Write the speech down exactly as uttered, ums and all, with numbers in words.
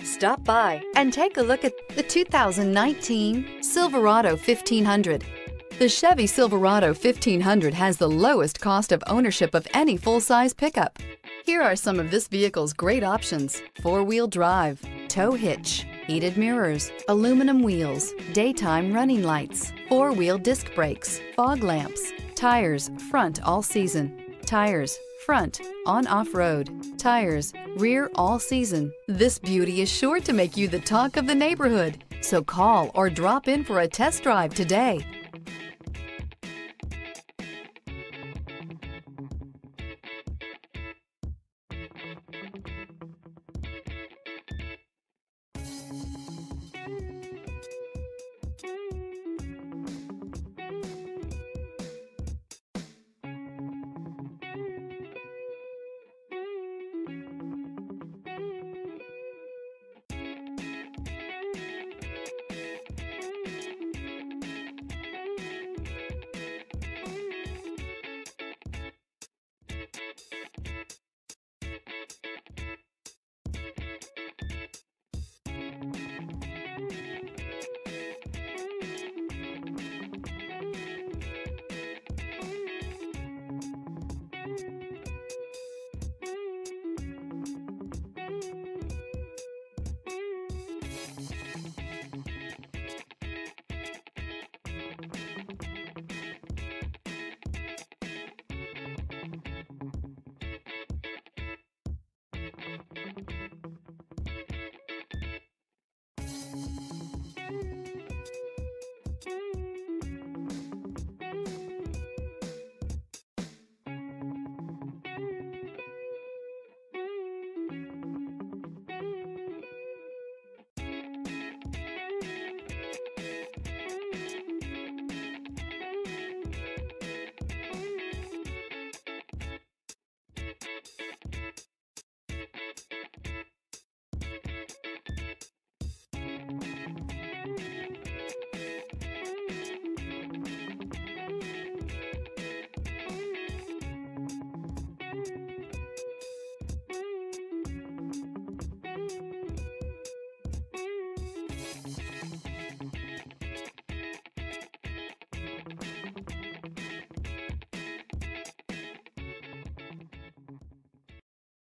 Stop by and take a look at the two thousand nineteen Silverado fifteen hundred. The Chevy Silverado fifteen hundred has the lowest cost of ownership of any full-size pickup. Here are some of this vehicle's great options: four-wheel drive, tow hitch, heated mirrors, aluminum wheels, daytime running lights, four-wheel disc brakes, fog lamps, tires front all season, tires front on off-road, tires rear all season. This beauty is sure to make you the talk of the neighborhood. So call or drop in for a test drive today.